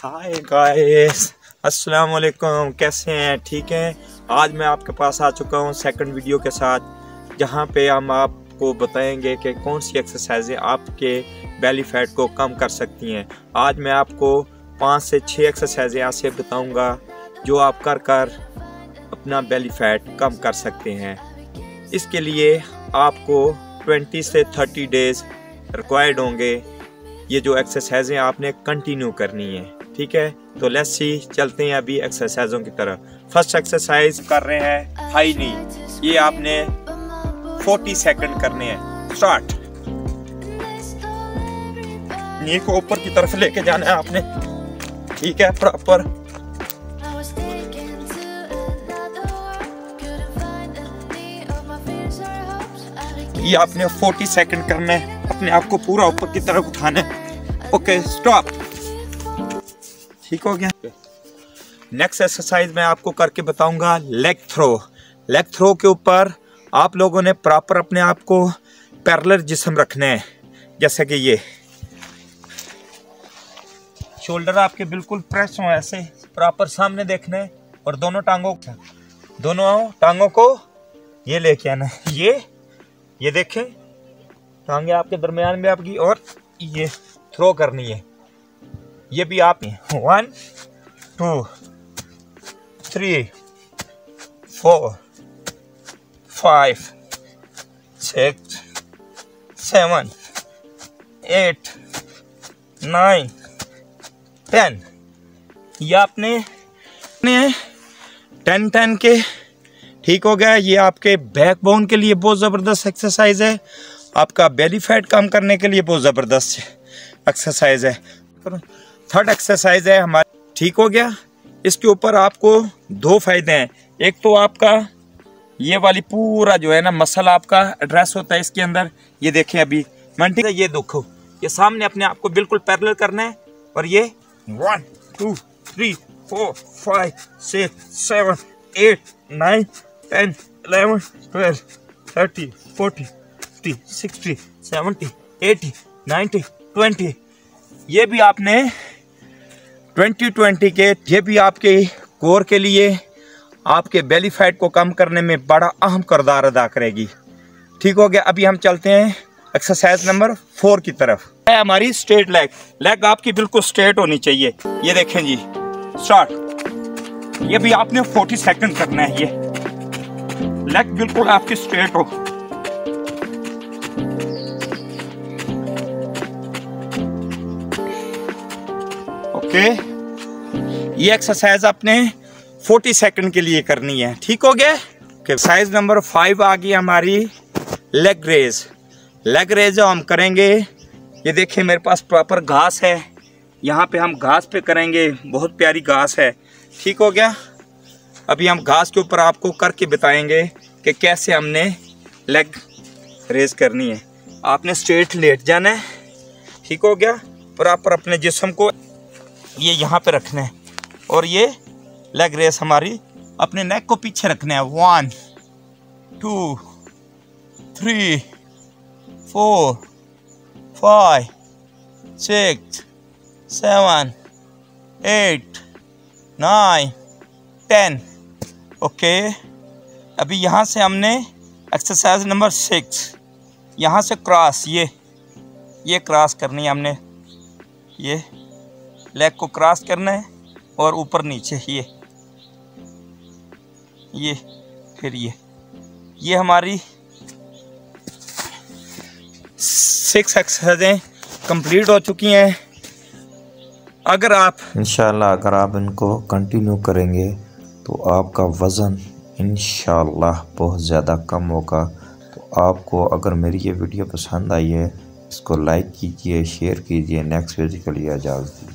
Hi guys, अस्सलाम वालेकुम। कैसे हैं? ठीक हैं। आज मैं आपके पास आ चुका हूं सेकंड वीडियो के साथ, जहां पे हम आपको बताएंगे कि कौन सी एक्सरसाइजें आपके बेली फैट को कम कर सकती हैं। आज मैं आपको 5 से 6 एक्सरसाइजें ऐसे बताऊंगा जो आप कर अपना बेली फैट कम कर सकते हैं। इसके लिए आपको 20 से 30 डेज रिक्वायर्ड होंगे। ये जो एक्सरसाइजें आपने कंटिन्यू करनी है, ठीक है। तो लेट्स सी, चलते हैं अभी एक्सरसाइजों की तरफ। फर्स्ट एक्सरसाइज कर रहे हैं हाई नी। ये आपने 40 सेकंड करने हैं। स्टार्ट। नी को ऊपर की तरफ लेके जाना है आपने, ठीक है, प्रॉपर। ये आपने 40 सेकंड करना है, अपने आप को पूरा ऊपर की तरफ उठाना है। Okay, stop. ठीक हो गया। नेक्स्ट एक्सरसाइज मैं आपको करके बताऊंगा लेग थ्रो। लेग थ्रो के ऊपर आप लोगों ने प्रॉपर अपने आप को पैरेलल जिस्म रखना है, जैसे कि ये शोल्डर आपके बिल्कुल प्रेस हो, ऐसे प्रॉपर सामने देखना है। और दोनों टांगों को ये लेके आना है। ये देखें, टांगे आपके दरमियान में आपकी, और ये थ्रो करनी है। ये भी आप 1 2 3 4 5 6 7 8 9 10। ये आपने 10 के, ठीक हो गया। ये आपके बैकबोन के लिए बहुत ज़बरदस्त एक्सरसाइज है, आपका बेली फैट कम करने के लिए बहुत ज़बरदस्त एक्सरसाइज है। थर्ड एक्सरसाइज है हमारी, ठीक हो गया। इसके ऊपर आपको 2 फायदे हैं। एक तो आपका ये वाली पूरा जो है ना मसल आपका एड्रेस होता है इसके अंदर। ये देखें अभी मंटी, ये देखो, ये सामने अपने आप को बिल्कुल पैरेलल करना है। और ये 1 2 3 4 5 6 7 8 9 10 11 12 13 14 15 16 17 18 19 20। ये भी आपने 20 के, ये भी आपके कोर के लिए, आपके बेली फैट को कम करने में बड़ा अहम किरदार अदा करेगी। ठीक हो गया। अभी हम चलते हैं एक्सरसाइज नंबर 4 की तरफ। है हमारी स्ट्रेट लेग आपकी बिल्कुल स्ट्रेट होनी चाहिए। ये देखें जी, स्टार्ट। ये भी आपने 40 सेकंड करना है। ये लेग बिल्कुल आपकी स्ट्रेट हो। ओके, ये एक्सरसाइज आपने 40 सेकंड के लिए करनी है। ठीक हो गया। एक्सरसाइज नंबर 5 आ गई हमारी लेग रेज। लेग रेज हम करेंगे, ये देखिए मेरे पास प्रॉपर घास है, यहाँ पे हम घास पे करेंगे। बहुत प्यारी घास है। ठीक हो गया। अभी हम घास के ऊपर आपको करके बताएंगे कि कैसे हमने लेग रेज करनी है। आपने स्ट्रेट लेट जाना है। ठीक हो गया। प्रॉपर अपने जिस्म को ये यहाँ पे रखना है, और ये लेग रेस हमारी अपने नेक को पीछे रखना है। 1 2 3 4 5 6 7 8 9 10। ओके, अभी यहाँ से हमने एक्सरसाइज नंबर 6, यहाँ से क्रॉस, ये क्रॉस करनी है हमने। ये लेग को क्रॉस करना है और ऊपर नीचे ये फिर ये हमारी 6 एक्सरसाइजें कंप्लीट हो चुकी हैं। अगर आप इनको कंटिन्यू करेंगे तो आपका वज़न इंशाल्लाह बहुत ज़्यादा कम होगा। तो आपको अगर मेरी ये वीडियो पसंद आई है, इसको लाइक कीजिए, शेयर कीजिए। नेक्स्ट वीडियो के लिए इजाज़त दीजिए।